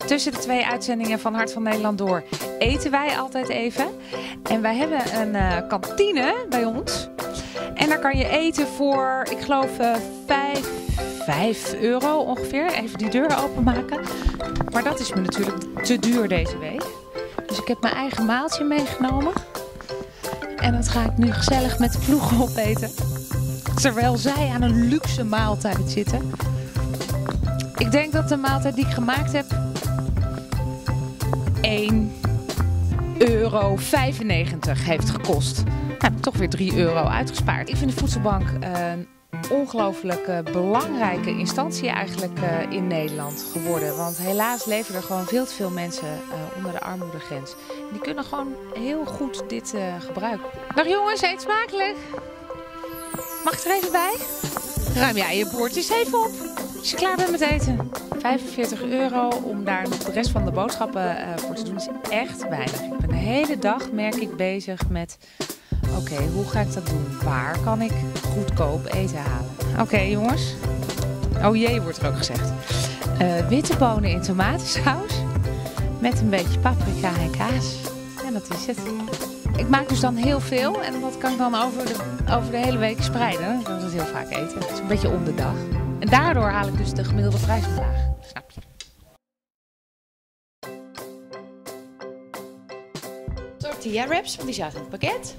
Tussen de 2 uitzendingen van Hart van Nederland door eten wij altijd even. En wij hebben een kantine bij ons. En daar kan je eten voor, ik geloof, 5 euro ongeveer. Even die deur openmaken. Maar dat is me natuurlijk te duur deze week. Dus ik heb mijn eigen maaltje meegenomen. En dat ga ik nu gezellig met de ploeg opeten. Terwijl zij aan een luxe maaltijd zitten. Ik denk dat de maaltijd die ik gemaakt heb 1,95 euro heeft gekost. Nou, heb ik toch weer 3 euro uitgespaard. Ik vind de voedselbank een ongelooflijk belangrijke instantie eigenlijk in Nederland geworden. Want helaas leven er gewoon veel te veel mensen onder de armoedegrens. Die kunnen gewoon heel goed dit gebruiken. Dag jongens, eet smakelijk! Mag ik er even bij? Ruim jij je bordjes even op. Als je klaar bent met eten. 45 euro om daar nog de rest van de boodschappen voor te doen is echt weinig. Ik ben de hele dag, merk ik, bezig met... Oké, hoe ga ik dat doen? Waar kan ik goedkoop eten halen? Oké, jongens. Oh jee, wordt er ook gezegd. Witte bonen in tomatensaus. Met een beetje paprika en kaas. En dat is het. Ik maak dus dan heel veel en dat kan ik dan over de hele week spreiden. Ik kan het heel vaak eten. Het is een beetje om de dag. En daardoor haal ik dus de gemiddelde prijs omlaag. Snap je? Tortilla wraps, want die zaten in het pakket.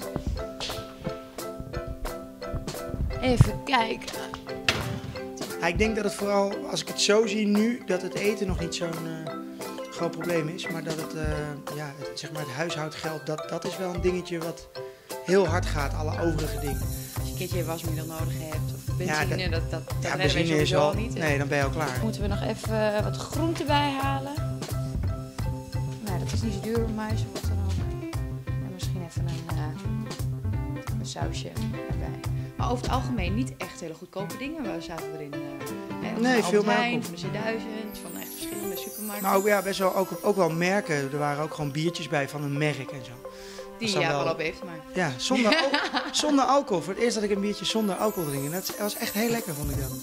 Even kijken. Ja, ik denk dat het vooral, als ik het zo zie nu, dat het eten nog niet zo'n groot probleem is. Maar dat het, zeg maar het huishoudgeld, dat is wel een dingetje wat heel hard gaat, alle overige dingen. Als je een keertje wasmiddel nodig hebt of benzine, dat benzine we is al niet. Nee, dan ben je al klaar. Moeten we nog even wat groenten bij halen. Nou, dat is niet zo duur bij mij, zo wat dan ook. En misschien even een sausje erbij. Maar over het algemeen niet echt hele goedkope dingen. We zaten erin Nee, veel Albert melk. van de C1000, van echt verschillende supermarkten. Maar ook, ja, best wel ook wel merken. Er waren ook gewoon biertjes bij van een merk en zo. Die ja wel op heeft, maar... Ja, zonder alcohol. Voor het eerst dat ik een biertje zonder alcohol drink. En dat was echt heel lekker, vond ik dan.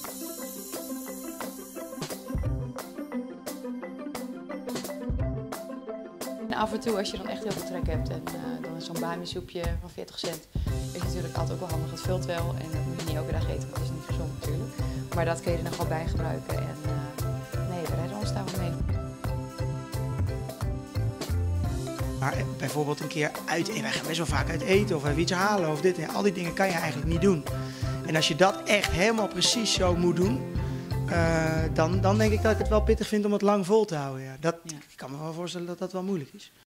En af en toe, als je dan echt heel veel trek hebt en dan is zo'n bami-soepje van 40 cent, is natuurlijk altijd ook wel handig. Het vult wel en dat moet je niet elke dag eten, want het is niet gezond natuurlijk. Maar dat kun je er nog wel bij gebruiken en nee, we redden ons daar wel mee. Maar bijvoorbeeld een keer uit eten. Wij gaan best wel vaak uit eten of even iets halen of dit. En al die dingen kan je eigenlijk niet doen. En als je dat echt helemaal precies zo moet doen, dan denk ik dat ik het wel pittig vind om het lang vol te houden. Ja. Ik kan me wel voorstellen dat dat wel moeilijk is.